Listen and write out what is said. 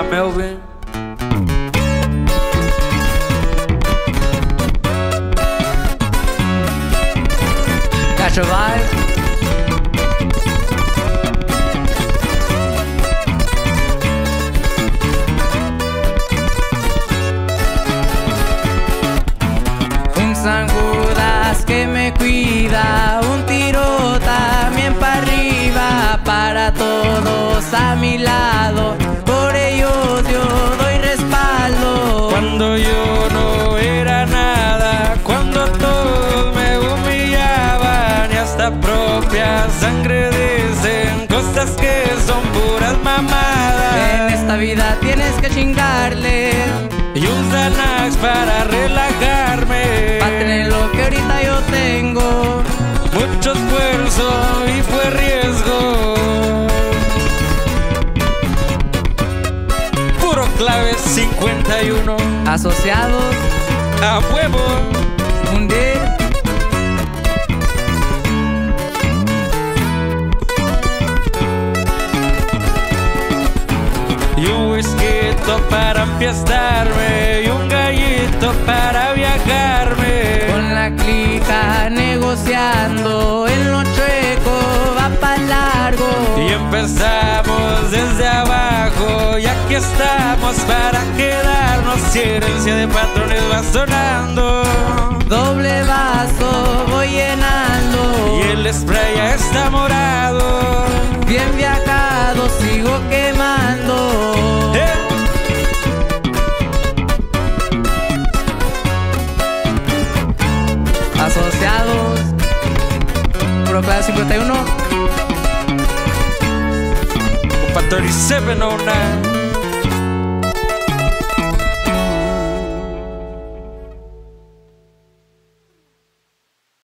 Pa' Melvin. Gacho Vibes. Un San Judas que me cuida, un tiro también para arriba, para todos a mi lado, por ellos yo doy respaldo. Cuando yo no era nada, cuando todos me humillaban y hasta propia sangre dicen cosas que son puras mamadas. En esta vida tienes que chingarle Y un Xanax para relajarme, para tener lo que ahorita yo tengo. mucho esfuerzo y fue riesgo. Puro clave 51. Asociados, A huevo. hundir. Y un whisky para empiezarme y un gallito para viajarme. Con la clica negociando, en lo chueco va pa' largo. Y empezamos desde abajo y aquí estamos para quedarnos. Si herencia de patrones va sonando, Doble vaso voy llenando, y el spray ya está morado. bien viajado sigo quemando. Asociados, Puro Clave 51. Opa 3709.